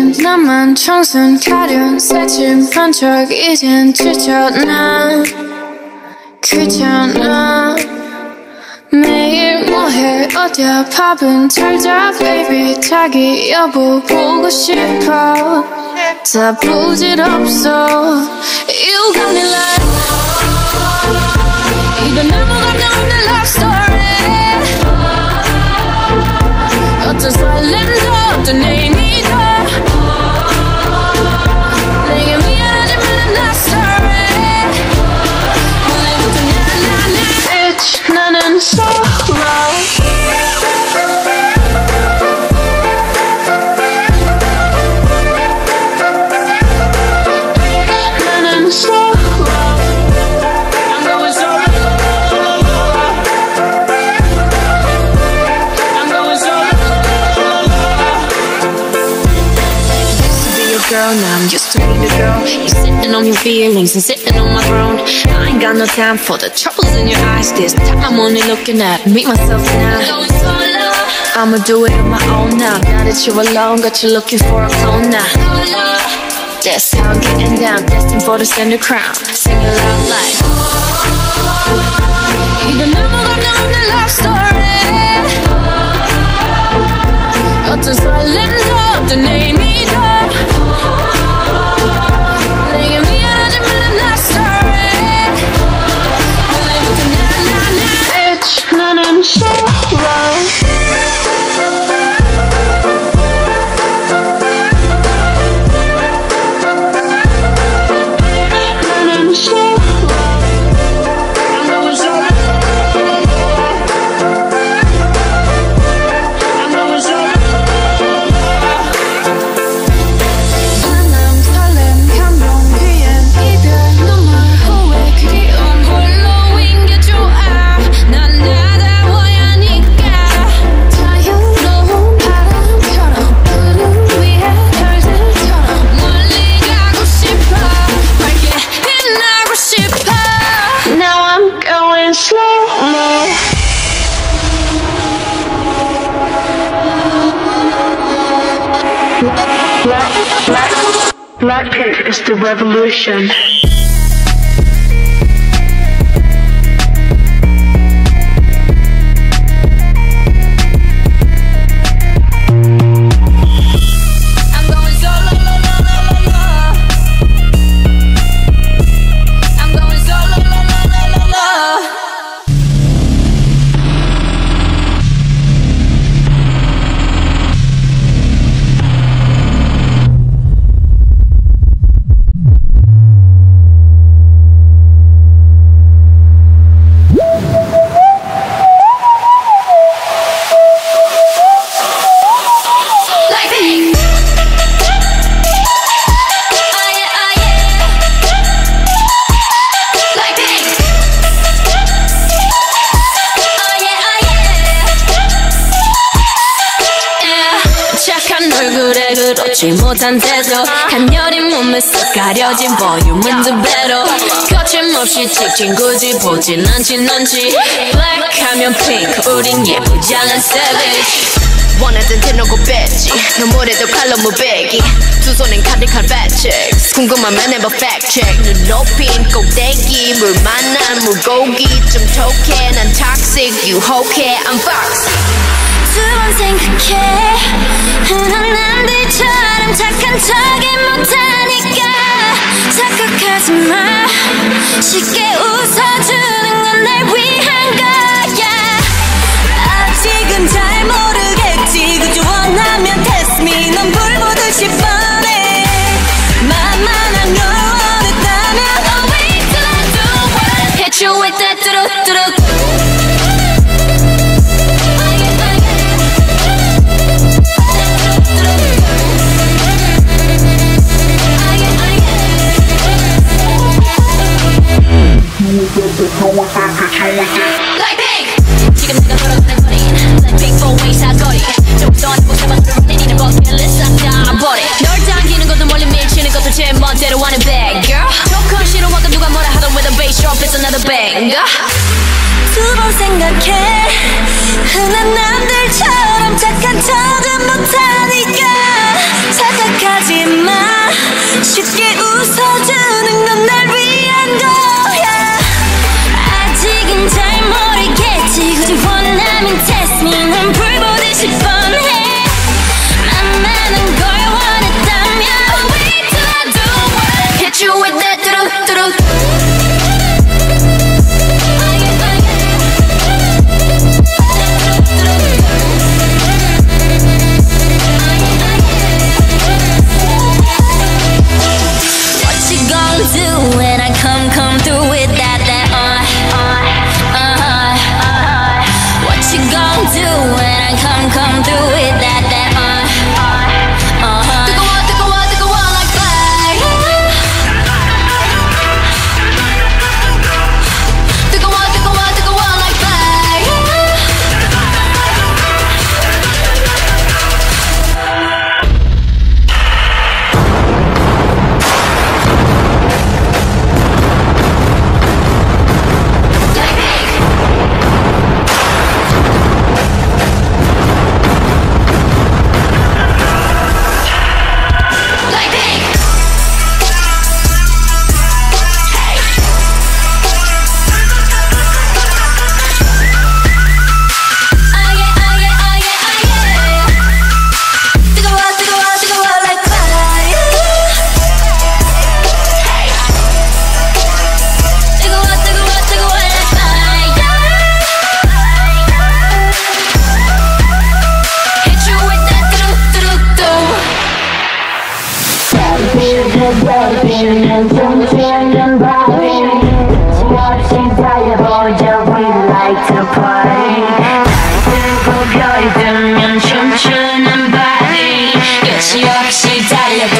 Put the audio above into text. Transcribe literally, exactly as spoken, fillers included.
이젠 나만 청순 가련 새침한 척 이젠 지쳤나 귀찮아 매일 뭐해 어디야 밥은 잘자 baby 자기 여보 보고 싶어 다 부질없어 You got me like 이건 아무것도 없는 love story 어떤 설렘도 어떤 의미도 내게 미안하지만 love story 오늘부터 나나나 Bitch 나는 solo Girl, now I'm used to being the girl. You're sitting on your feelings and sitting on my throne. I ain't got no time for the troubles in your eyes. This time I'm only looking at me, myself, and I. I'ma do it on my own now. Now that you're alone, got you looking for a clone now. That's how I'm getting down, destined for the center crown. Sing it loud like 이건 아무것도 없는 love story. 어떤 설렘도 어떤 의미도 I'm so wrong. I'm so wrong. I know it's all I know it's all 만남 설렘 감동 뒤엔 이별 눈물 후회 그리움 홀로인 게 좋아 난 나다 Black, black, BLACKPINK is the revolution. 얼굴에 그렇지 못한 태도 간녀린 몸에서 가려진 볼륨은 두 배로 거침없이 찍힌 굳이 보진 않지 넌지 Black 하면 pink 우린 예쁘지 않은 savage 원하던 대놓고 뺐지 너무래도 칼로 무배기 두 손엔 가득한 fat checks 궁금하면 해봐 fact check 눈 높인 꼭대기 물 만난 물고기 좀 톡해 난 toxic 유혹해 I'm fox 두 번 생각해 흔한 남들처럼 착한 척이 못하니까 착각하지 마 쉽게 웃어주는 건 날 위한 거야 아직은 잘 모르겠지 그저 원하면 test me 넌 불 보듯이 뻔해 만만한 걸 원했다면 I'll wait till I do it Hit you with that 뚜룩뚜룩 BLACKPINK 지금 내가 걸어가는 거리인 BLACKPINK four-way 사거리 좀 더 해보자만 내리는 버킷리스트 싹 다 버려 널 당기는 것도 멀리 밀치는 것도 제 멋대로 하는 bad girl 조금 싫어하고 누가 뭐라 하던 with a bass drop it's another banger 두 번 생각해 흔한 남들처럼 착한 척은 못하니까 착각하지 lotion 춤추는 밤이 끝이 없이 달려보자 we like to party 날 들고 별이 뜨면 춤추는 밤이 끝이 없이 달려보자